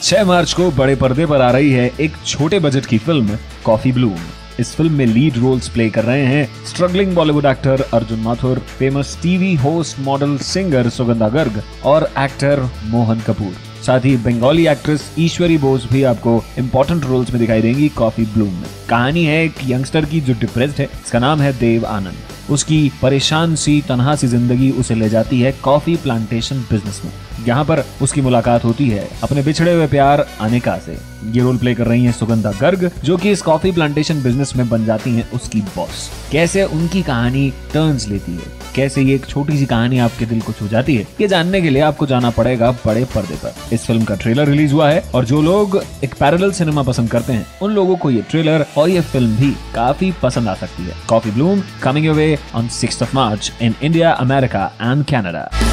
6 मार्च को बड़े पर्दे पर आ रही है एक छोटे बजट की फिल्म कॉफी ब्लूम। इस फिल्म में लीड रोल्स प्ले कर रहे हैं struggling Bollywood actor Arjun Mathur, famous TV host, model, singer Sugandha Garg और एक्टर मोहन कपूर। साथ ही बंगाली एक्ट्रेस ईश्वरी बोस भी आपको इंपॉर्टेंट रोल्स में दिखाई देंगी कॉफी ब्लूम में। कहानी है एक यंगस्टर की जो डिप्रेस्ड है, इसका नाम है देव आनंद। उसकी परेशान सी तन्हा सी जिंदगी उसे ले जाती है कॉफी प्लांटेशन बिजनेस में। यहाँ पर उसकी मुलाकात होती है अपने बिछड़े हुए प्यार अनिका से। ये रोल प्ले कर रही हैं सुगंधा गर्ग, जो कि इस कॉफी प्लांटेशन बिजनेस में बन जाती हैं उसकी बॉस। कैसे उनकी कहानी टर्न्स लेती है, कैसे ये एक छोटी सी कहानी आपके दिल को छू जाती है, ये जानने के लिए आपको जाना पड़ेगा बड़े पर्दे पर। इस फिल्म का ट्रेलर रिलीज हुआ है और जो लोग एक पैरेलल सिनेमा पसंद करते हैं उन लोगों को ये ट्रेलर और ये फिल्म भी काफी पसंद आ सकती है। Coffee bloom coming your way on 6th of March in India, America and Canada.